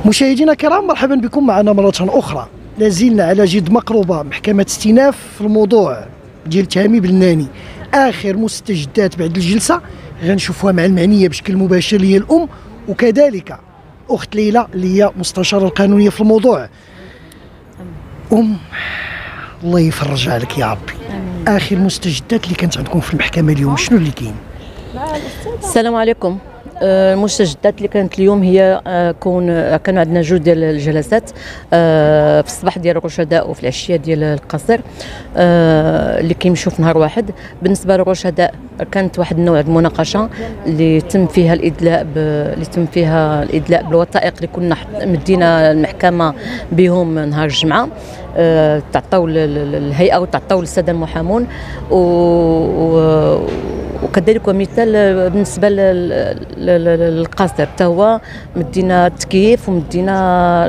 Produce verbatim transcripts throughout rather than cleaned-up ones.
مشاهدينا الكرام، مرحبا بكم معنا مرة أخرى. لازلنا على جد مقربة محكمة استئناف في الموضوع ديال تهامي بلناني. آخر مستجدات بعد الجلسة غنشوفوها مع المعنية بشكل مباشر اللي هي الأم، وكذلك أخت ليلى اللي هي مستشارة القانونية في الموضوع. أم، الله يفرج عليك يا ربي. آخر مستجدات اللي كانت عندكم في المحكمة اليوم شنو اللي كاين؟ السلام عليكم. المستجدات اللي كانت اليوم هي كون كانوا عندنا جوج ديال الجلسات، في الصباح ديال الرشداء وفي العشيه ديال القصر اللي كيمشوا في نهار واحد. بالنسبه للرشداء كانت واحد النوع د المناقشه اللي تم فيها الادلاء ب... اللي تم فيها الادلاء بالوثائق اللي كنا مدينا المحكمه بهم نهار الجمعه، تعطوا الهيئه وتعطوا للساده المحامون، و... و... وكذلك مثال بالنسبه للقصر حتى هو مدينا التكييف ومدينا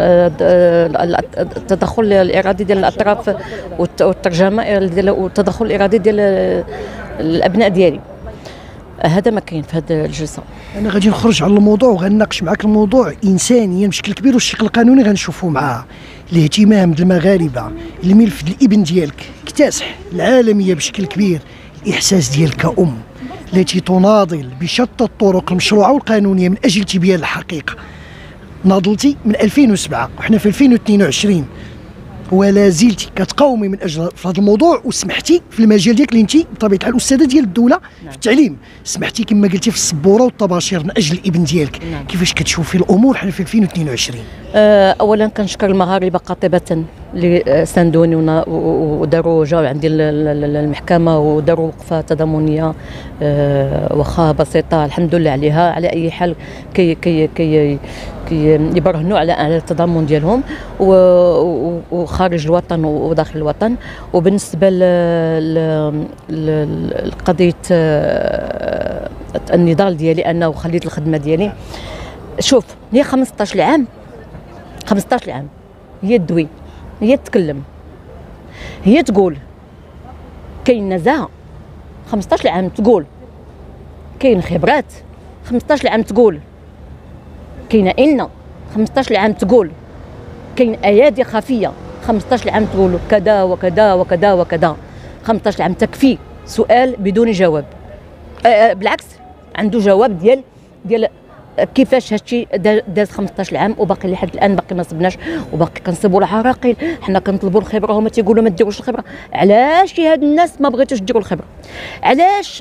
التدخل الارادي ديال الاطراف والترجمه ديال والتدخل الارادي ديال الابناء ديالي. هذا ما كاين في هذه الجلسه. انا غادي نخرج على الموضوع وغنناقش معك الموضوع انسانيا بشكل كبير، والشق القانوني غنشوفوا معاه. الاهتمام ديال المغاربه، الملف ديال الابن ديالك اكتسح العالميه بشكل كبير. الاحساس ديالك كأم التي تناضل بشتى الطرق المشروعه والقانونيه من اجل تبيان الحقيقه. ناضلتي من ألفين وسبعة وحنا في ألفين واثنين وعشرين، ولا زلتي كتقاومي من اجل في هذا الموضوع، وسمحتي في المجال ديالك اللي انت بطبيعه الحال استاذه ديال الدوله في التعليم، سمحتي كما قلتي في السبوره والطباشير من اجل الابن ديالك. كيفاش كتشوفي الامور حنا في ألفين واثنين وعشرين؟ أه اولا كنشكر المغاربه قاطبه اللي ساندوني وداروا جاو عندي المحكمه وداروا وقفه تضامنيه أه واخا بسيطه الحمد لله عليها. على اي حال كي كي كي يبرهنوا على على التضامن ديالهم وخارج الوطن وداخل الوطن. وبالنسبه لقضيه النضال ديالي انا وخليت الخدمه ديالي، شوف هي خمسطاش عام خمسطاش عام هي تدوي، هي تتكلم، هي تقول كاين نزاهه. خمسطاش عام تقول كاين خبرات. خمسطاش عام تقول كاين إن. خمسطاش عام تقول كاين ايادي خفيه. خمسطاش عام تقول كذا وكذا وكذا وكذا. خمسطاش عام تكفي سؤال بدون جواب. أه بالعكس عنده جواب ديال ديال كيفاش هادشي داز خمسطاش عام وباقي لحد الان باقي ما صبناش، وباقي كنصيبوا العراقيل. حنا كنطلبوا الخبره هما تيقولوا ما ديروش الخبره. علاش هاد الناس ما بغيتوش ديروا الخبره؟ علاش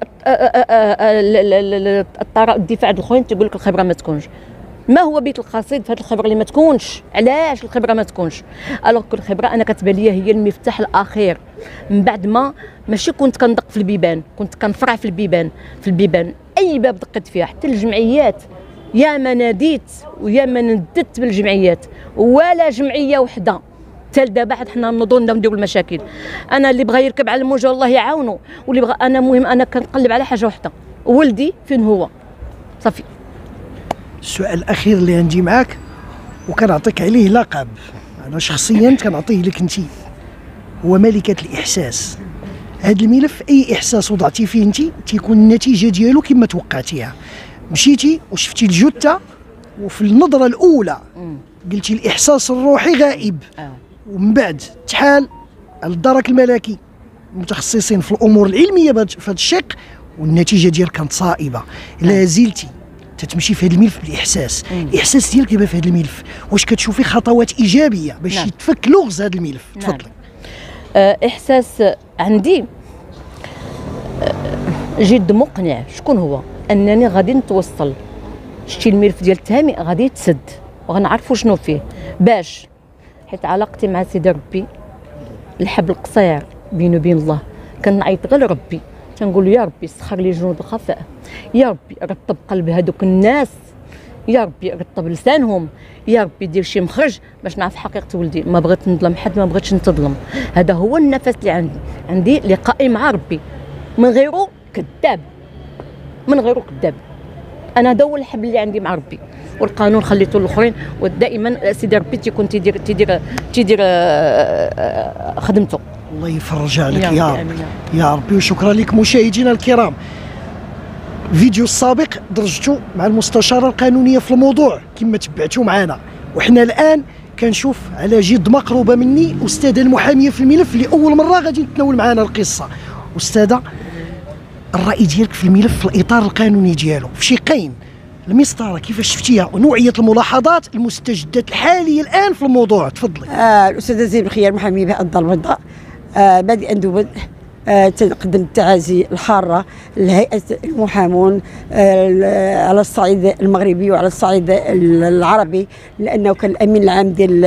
الدفاع ديال الاخرين تيقول لك الخبره ما تكونش؟ ما هو بيت القصيد في هذه الخبره اللي ما تكونش؟ علاش الخبره ما تكونش؟ الوغ كل الخبره انا كتبان ليا هي المفتاح الاخير. من بعد ما ماشي كنت كندق في البيبان، كنت كنفرع في البيبان في البيبان اي باب دقيت فيها، حتى الجمعيات يا ما ناديت ويا ما ندت بالجمعيات، ولا جمعيه وحده حتى دابا حد حنا نوضوا نديروا المشاكل. انا اللي بغى يركب على الموجه الله يعاونو، واللي بغى انا مهم انا كنقلب على حاجه وحده، ولدي فين هو؟ صافي. السؤال الاخير اللي عندي معاك وكنعطيك عليه لقب، انا شخصيا كنعطيه لك انت، هو ملكه الاحساس. هذا الملف اي احساس وضعتي فيه انت تيكون النتيجه ديالو كما توقعتيها. مشيتي وشفتي الجثه وفي النظره الاولى قلتي الاحساس الروحي غائب، ومن بعد تحال الدرك الملكي متخصصين في الامور العلميه في هذا الشق، والنتيجه ديالك كانت صائبه. لا زلتي تتمشي في هذا الملف بالاحساس. الاحساس ديالك دابا في هذا الملف واش كتشوفي خطوات ايجابيه باش نعم. يتفك لغز هذا الملف؟ تفضلي. نعم. احساس عندي جد مقنع. شكون هو؟ انني غادي نتوصل. شتي الملف ديال التهامي غادي يتسد وغنعرفوا شنو فيه، باش حيت علاقتي مع سيدي ربي الحبل القصير بيني وبين الله. كنعيط غير لربي، تنقول له يا ربي سخر لي جنود الخفاء، يا ربي رطب قلب هذوك الناس، يا ربي رطب لسانهم، يا ربي دير شي مخرج باش نعرف حقيقه ولدي. ما بغيت نظلم حد، ما بغيتش نتظلم. هذا هو النفس اللي عندي. عندي لقائي مع ربي، من غيره كذاب، من غيره كذاب. انا هذا هو الحبل اللي عندي مع ربي، والقانون خليته للاخرين. ودائما سيدي ربي تيكون تيدير تيدير تيدير خدمته. الله يفرج عليك يا ربي يا ربي. وشكرا لك مشاهدينا الكرام. الفيديو السابق درجته مع المستشارة القانونية في الموضوع كما تبعتوا معنا، وحنا الان كنشوف على جد مقروبه مني استاذه المحاميه في الملف لاول مره غادي تتناول معنا القصه. استاذه، الراي ديالك في الملف في الاطار القانوني ديالو في شقين، المسطره كيفاش شفتيها ونوعيه الملاحظات المستجدات الحاليه الان في الموضوع؟ تفضلي. آه الاستاذه زينب الخيار محاميه بهاء الدار البيضاء. آه بادئا دوبا آه تقدم التعازي الحاره لهيئه المحامون آه على الصعيد المغربي وعلى الصعيد العربي، لانه كان الامين العام ديال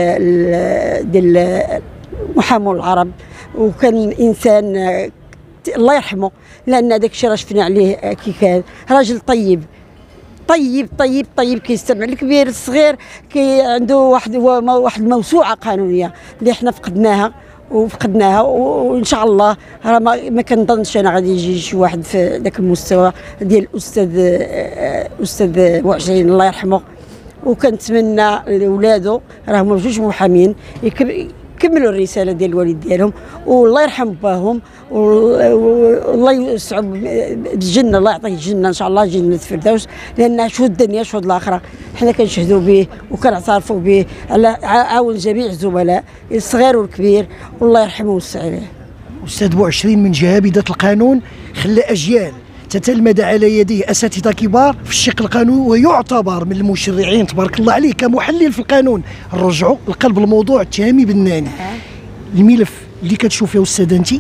ديال محامون العرب، وكان انسان آه الله يرحمه، لان داك الشيء راه شفنا عليه كي كان راجل طيب طيب طيب طيب كيستمع الكبير الصغير، كي عنده واحد واحد الموسوعه قانونيه اللي حنا فقدناها وفقدناها، وان شاء الله راه ما, ما كنظنش انا غادي يجي شي واحد في ذاك المستوى ديال الاستاذ الاستاذ بوعشرين الله يرحمه. وكنتمنى لاولادو راهم جوج محامين كملوا الرساله ديال الوالد ديالهم، والله يرحم باهم والله يوسع بالجنه، الله يعطيه الجنه ان شاء الله، جنه الفردوس، لان شهود الدنيا شهود الاخره حنا كنشهدوا به وكنعترفوا به على عاون جميع الزملاء الصغير والكبير، والله يرحمه ويوسع عليه. استاذ بوعشرين من جهابذه القانون خلى اجيال تتلمذ على يديه اساتذه كبار في الشق القانوني، ويعتبر من المشرعين تبارك الله عليه كمحلل في القانون. نرجعوا لقلب الموضوع التهامي بناني. الملف اللي كتشوفيه استاذه انت،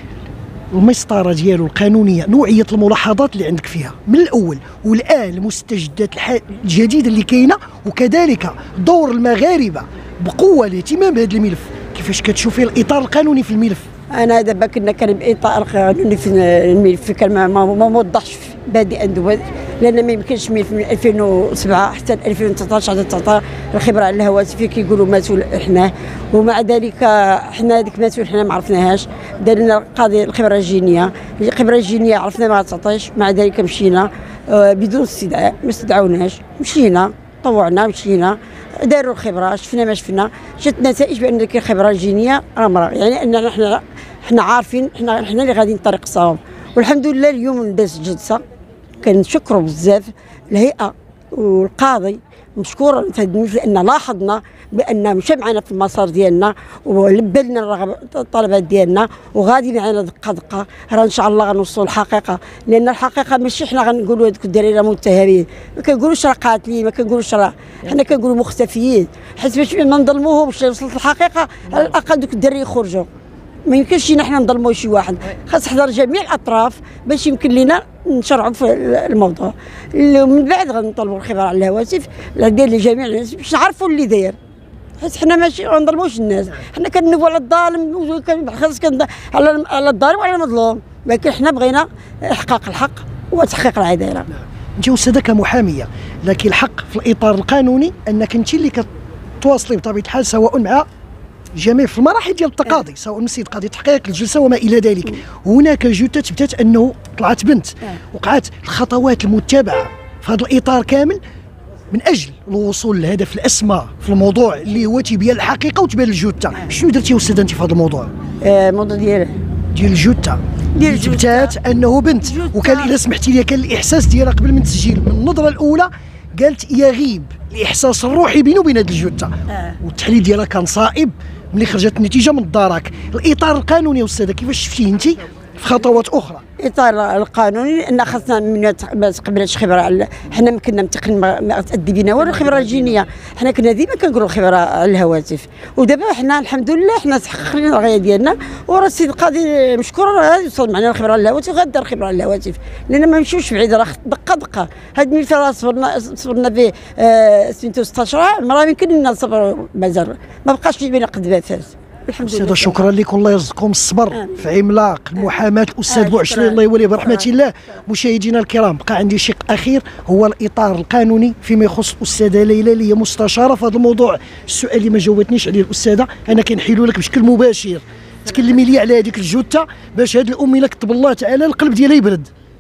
المسطره ديالو القانونيه، نوعيه الملاحظات اللي عندك فيها من الاول، والان المستجدات الجديده اللي كاينه، وكذلك دور المغاربه بقوه الاهتمام بهذا الملف، كيفاش كتشوفي الاطار القانوني في الملف؟ انا دابا كنا كان باطار قانوني في الملف كان ما, ما موضحش بادئا دوبا، لان ما يمكنش ملف من ألفين وسبعة حتى ألفين وتسعطاش عاد تعطى الخبره على الهواتف كيقولوا ماتوا حنا، ومع ذلك حنا هذيك ماتوا حنا ما عرفناهاش، دار لنا القاضي الخبره الجينيه، الخبره الجينيه عرفنا ما تعطيش، مع ذلك مشينا بدون استدعاء، ما استدعوناش، مشينا طوعنا مشينا داروا الخبره، شفنا ما شفنا، جات نتائج بان ديك الخبره الجينيه امر، يعني اننا حنا حنا عارفين حنا حنا اللي غاديين طريق الصواب. والحمد لله اليوم دازت جلسه كنشكروا بزاف الهيئه والقاضي مشكورا في هذا الملف، لان لاحظنا بان مشى معنا في المسار ديالنا ولبى لنا الرغبه الطلبات ديالنا، وغادي معنا دقه دقه، راه ان شاء الله غنوصلوا للحقيقه، لان الحقيقه ماشي حنا غنقولوا هذوك الدراري متهمين، ما كنقولوش راه قاتلين، ما كنقولوش راه، حنا كنقولوا مختفيين، حيت باش ما نظلموهمش وصلت الحقيقه على الاقل دوك الدراري يخرجوا. ما يمكنش حنا نظلموا شي واحد، خاص حضر جميع الاطراف باش يمكن لنا نشرعوا في الموضوع. من بعد غنطلبوا الخبره على الهواتف ديال جميع الناس باش نعرفوا اللي داير، حيت حنا ماشي ما نظلموش الناس، حنا كننوبوا على الظالم خاص على على الظالم وعلى المظلوم، ولكن حنا بغينا احقاق الحق وتحقيق العداله. انت استاذه كمحاميه، لكن الحق في الاطار القانوني انك انت اللي كتواصلي بطبيعه الحال سواء مع جميع في المراحل ديال التقاضي، سواء من سيد قاضي التحقيق الجلسه وما الى ذلك. هناك جثه تثبتت انه طلعت بنت، وقعت الخطوات المتبعه في هذا الاطار كامل من اجل الوصول للهدف الاسمى في الموضوع اللي هو تبيان الحقيقه وتبيان الجثه. شنو درتي استاذه انت في هذا الموضوع؟ الموضوع ديال ديال الجثه ديال تثبتات انه بنت، وكان اذا سمحتي لي كان الاحساس ديالها قبل من التسجيل من النظره الاولى قالت يغيب الاحساس الروحي بينه وبين هذه الجثه، آه. والتحليل ديالها كان صائب ملي خرجت النتيجه من الدرك. الاطار القانوني يا استاذه كيفاش شفتيه انت في خطوات اخرى؟ الاطار القانوني ان خاصنا من ما تقبلتش خبره، حنا ما كنا متقن ما تادي بنا والو الخبره الجينيه، حنا كنا ديما كنقولوا الخبره على الهواتف، ودابا حنا الحمد لله حنا تحققنا الغايه ديالنا، وراه السيد القاضي مشكور راه يوصل معنا الخبره على الهواتف، غادار الخبره على الهواتف، لان ما نمشيوش بعيد، راه دقه دقه هاد الملف راه صبرنا صبرنا به آه سنتين وستطاش عام، راه يمكن لنا نصبر مازال ما بقاش بينا قد ما فات. الحمد لله. شكرا لكم، الله يرزقكم الصبر آه. في عملاق المحاماه الاستاذ آه بوعشرين الله يوليه برحمه الله. مشاهدينا الكرام، بقى عندي شق اخير هو الاطار القانوني فيما يخص الاستاذه ليلى اللي هي مستشاره في هذا الموضوع. السؤال اللي ما جاوبتنيش عليه الاستاذه انا كنحيلو لك بشكل مباشر، تكلمي لي على هذيك الجثه باش هذه الامينه كتب الله تعالى القلب ديالها يبرد.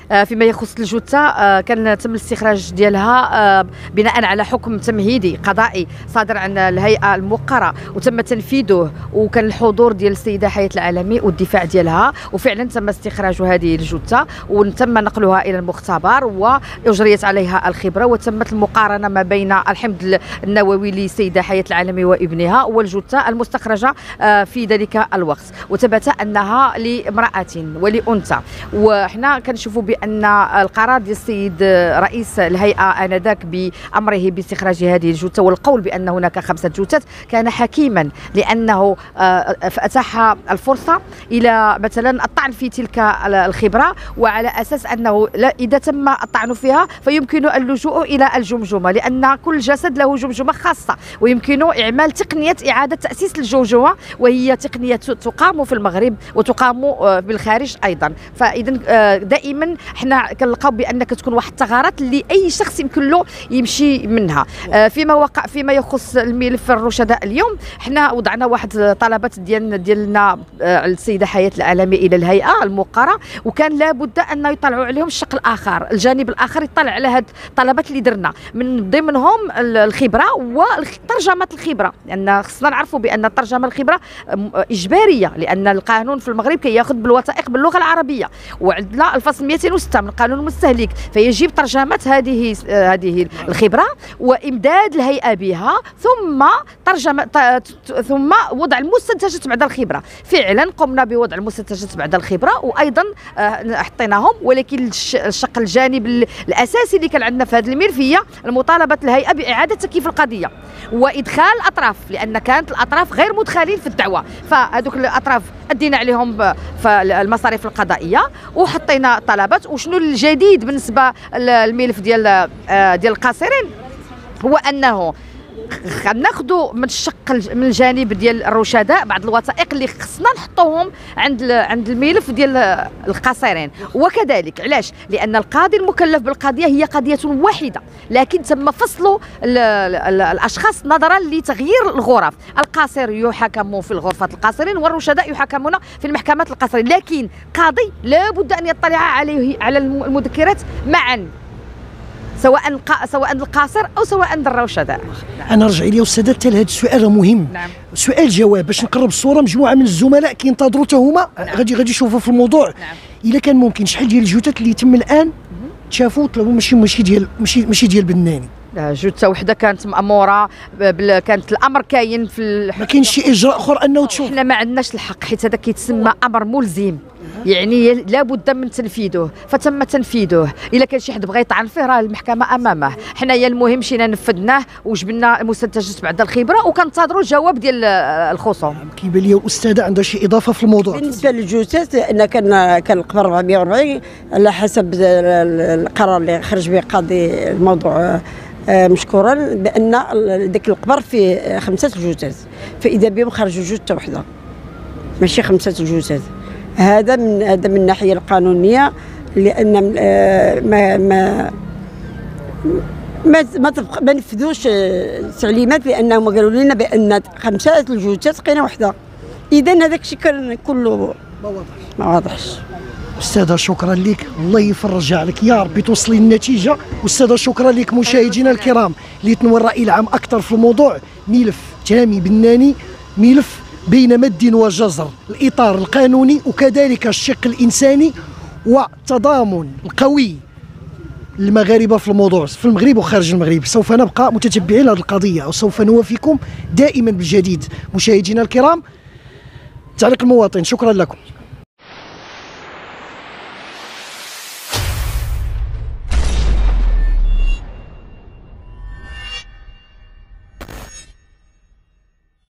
فيما يخص الجثه كان تم الاستخراج ديالها بناء على حكم تمهيدي قضائي صادر عن الهيئه الموقره وتم تنفيذه، وكان الحضور ديال السيده حياه العالمي والدفاع ديالها، وفعلا تم استخراج هذه الجثه وتم نقلها الى المختبر واجريت عليها الخبره، وتمت المقارنه ما بين الحمض النووي للسيده حياه العالمي وابنها والجثه المستخرجه في ذلك الوقت، وثبت انها لامراه ولانثى. وحنا كنشوفوا بان القرار ديال السيد رئيس الهيئه انذاك بامره باستخراج هذه الجثه والقول بان هناك خمسه جثث كان حكيما، لانه اتاح الفرصه الى مثلا الطعن في تلك الخبره، وعلى اساس انه اذا تم الطعن فيها فيمكن اللجوء الى الجمجمه، لان كل جسد له جمجمه خاصه، ويمكن اعمال تقنيه اعاده تاسيس الجمجمه، وهي تقنيه تقام في المغرب وتقام بالخارج ايضا. فاذا دائما حنا كنلقاو بان كتكون واحد الثغرات اللي اي شخص يمكن له يمشي منها. فيما وقع فيما يخص الملف الرشداء اليوم حنا وضعنا واحد طلبات ديال ديالنا السيده حياه العالمي الى الهيئه الموقره، وكان لابد ان يطلعوا عليهم الشق الاخر، الجانب الاخر يطلع على هاد الطلبات اللي درنا، من ضمنهم الخبره وترجمه الخبره، لان خصنا نعرفوا بان الترجمه الخبره اجباريه، لان القانون في المغرب كياخذ بالوثائق باللغه العربيه، وعندنا الفصل مئتين وستة من قانون المستهلك، فيجب ترجمه هذه هذه الخبره وامداد الهيئه بها، ثم ترجمه ثم وضع المستنتجات بعد الخبره. فعلا قمنا بوضع المستنتجات بعد الخبره وايضا حطيناهم، ولكن الشق الجانب الاساسي اللي كان عندنا في هذا الملف هي المطالبه الهيئه باعاده تكييف القضيه وادخال اطراف، لان كانت الاطراف غير مدخلين في الدعوه، فهذوك الاطراف ادينا عليهم في المصاريف القضائيه وحطينا طلبات. وشنو الجديد بالنسبه للملف ديال ديال القاصرين هو انه ناخذوا من الشق من الجانب ديال الرشداء بعض الوثائق اللي خصنا نحطوهم عند عند الملف ديال القاصرين، وكذلك علاش؟ لان القاضي المكلف بالقضيه هي قضيه واحده، لكن تم فصل الاشخاص نظرا لتغيير الغرف، القاصر يحاكم في الغرفه القاصرين والرشداء يحاكمون في المحكمات القاصرين، لكن قاضي لابد ان يطلع عليه على المذكرات معا، سواء سواء القاصر او سواء الرشداء. انا رجع لي استاذه حتى لهذا السؤال مهم. نعم. سؤال جواب باش نقرب الصوره، مجموعه من الزملاء كينتظروا حتى هما غادي غادي يشوفوا في الموضوع. نعم. الا كان ممكن شحال ديال الجثث اللي تم الان تشافوا طلبوا ماشي ماشي ديال ماشي ماشي ديال بناني؟ جثه وحده كانت ماموره، كانت الامر كاين في ما كاينش شي اجراء اخر انه تشوف؟ حنا ما عندناش الحق، حيت هذا كيتسمى امر ملزم، يعني لابد من تنفيذه، فتم تنفيذه. الا كان شي حد بغى يطعن فيه راه المحكمه امامه، حنايا المهم مشينا نفذناه وجبنا المستنتجات بعد الخبره وكنتظروا الجواب ديال الخصوم. كيبان لي الاستاذه عندها شي اضافه في الموضوع. بالنسبه للجثث ان كان كان القبر أربعمائة وأربعين على حسب القرار اللي خرج به قاضي الموضوع مشكورا بان ذاك القبر فيه خمسه جثث، فاذا بهم خرجوا جثه وحده ماشي خمسه جثث. هذا من هذا من الناحيه القانونيه، لان ما ما ما ما, ما نفذوش التعليمات، لانهم قالوا لنا بان خمسه الجثث قينا وحده، اذا هذاك الشيء كان كله ما واضحش ما واضحش. استاذه شكرا لك، الله يفرج عليك يا ربي توصلي النتيجه. استاذه شكرا لك. مشاهدينا الكرام، اللي تنوى الراي العام اكثر في الموضوع، ملف تامي بناني، ملف بين مد وجزر، الاطار القانوني وكذلك الشق الانساني والتضامن القوي للمغاربه في الموضوع في المغرب وخارج المغرب. سوف نبقى متتبعين هذه القضيه وسوف نوافيكم دائما بالجديد. مشاهدينا الكرام، تعليق المواطن. شكرا لكم.